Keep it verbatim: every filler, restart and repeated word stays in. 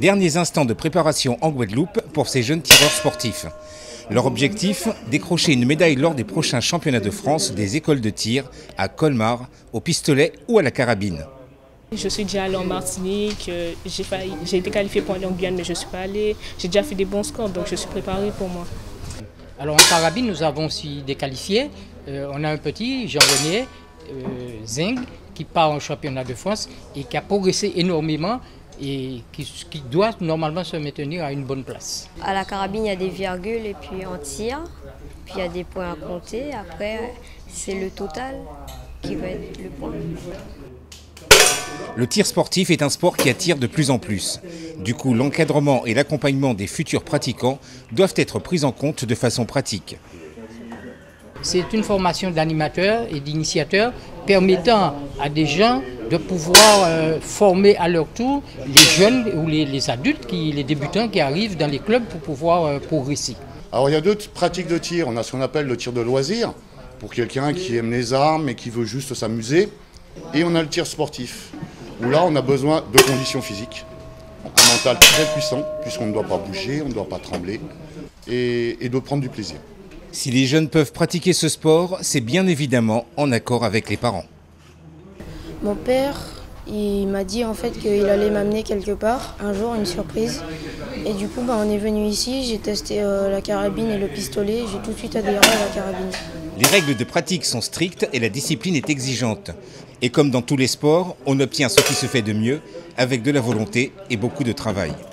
Derniers instants de préparation en Guadeloupe pour ces jeunes tireurs sportifs. Leur objectif, décrocher une médaille lors des prochains championnats de France des écoles de tir à Colmar, au pistolet ou à la carabine. Je suis déjà allée en Martinique, j'ai failli, j'ai été qualifiée pour aller en Guyane mais je ne suis pas allée. J'ai déjà fait des bons scores donc je suis préparée pour moi. Alors en carabine nous avons aussi des qualifiés. Euh, on a un petit, Jean-René euh, Zing, qui part en championnat de France et qui a progressé énormément et qui, qui doit normalement se maintenir à une bonne place. À la carabine, il y a des virgules et puis en tir, puis il y a des points à compter. Après, c'est le total qui va être le point. Le tir sportif est un sport qui attire de plus en plus. Du coup, l'encadrement et l'accompagnement des futurs pratiquants doivent être pris en compte de façon pratique. C'est une formation d'animateurs et d'initiateurs permettant à des gens de pouvoir euh, former à leur tour les jeunes ou les, les adultes, qui, les débutants qui arrivent dans les clubs pour pouvoir euh, progresser. Alors il y a deux pratiques de tir. On a ce qu'on appelle le tir de loisir, pour quelqu'un qui aime les armes et qui veut juste s'amuser. Et on a le tir sportif, où là on a besoin de conditions physiques, un mental très puissant, puisqu'on ne doit pas bouger, on ne doit pas trembler, et, et de prendre du plaisir. Si les jeunes peuvent pratiquer ce sport, c'est bien évidemment en accord avec les parents. Mon père, il m'a dit en fait qu'il allait m'amener quelque part, un jour, une surprise. Et du coup, bah, on est venu ici, j'ai testé euh, la carabine et le pistolet, j'ai tout de suite adhéré à la carabine. Les règles de pratique sont strictes et la discipline est exigeante. Et comme dans tous les sports, on obtient ce qui se fait de mieux avec de la volonté et beaucoup de travail.